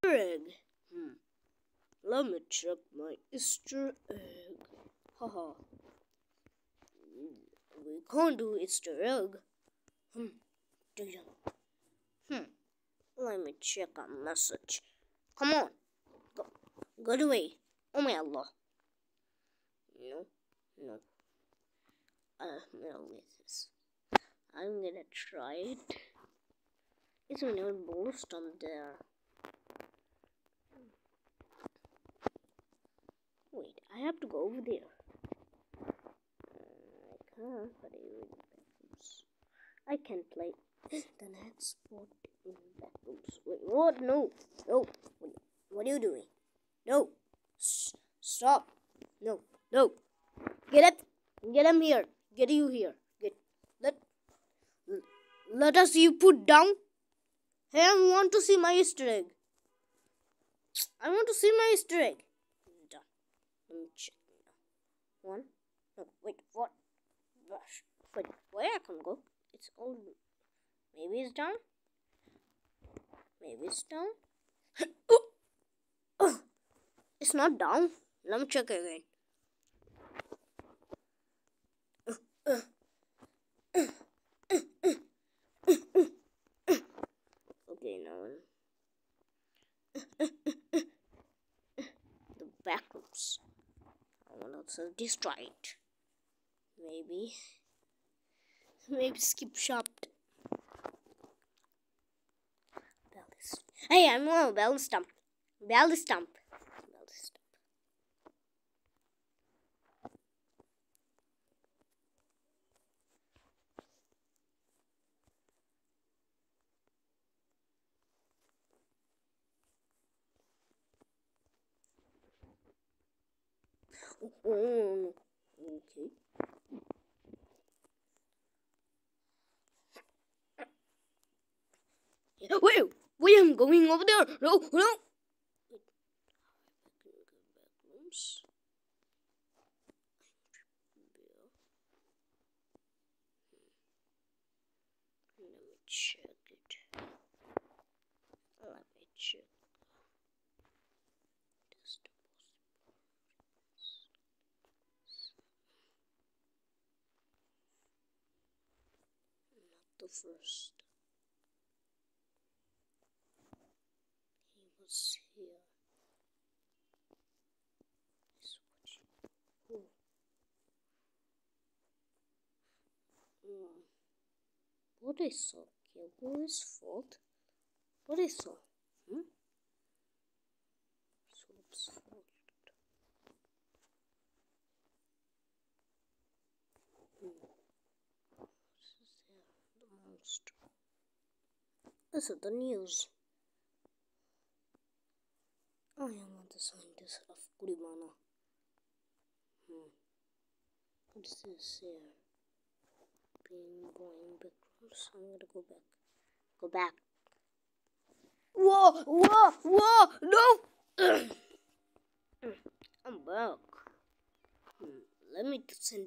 Easter egg. Let me check my Easter egg. Haha. We can't do Easter egg. Let me check a message. Come on. Go away. Oh my Allah. No. No, this. I'm gonna try it. It's an old boost on there. Wait, I have to go over there. I can't, but I can play the next spot in backrooms. Wait, what? No. What are you doing? No. Stop. No. Get up. Get him here. Get you here. Let us you put down. Hey, I want to see my Easter egg. Done. Let me check now. One. No, wait, what? Gosh. Wait, where I can go? It's all. Maybe it's down. Oh, it's not down. Let me check again. Okay, now the backrooms. I want to destroy it. Maybe skip shop. Hey, I'm on Bell Stump. Oh, okay. Wait, I'm going over there. No. Backrooms. Let me check it. Not the first. He was here. What I saw? Kilgore's fault? What I saw? Soap's fault. The monster. This is the news. I am the scientist of Kuribana. What is this here? Going backrooms. I'm gonna go back. Go back. Whoa! No! I'm back. Let me send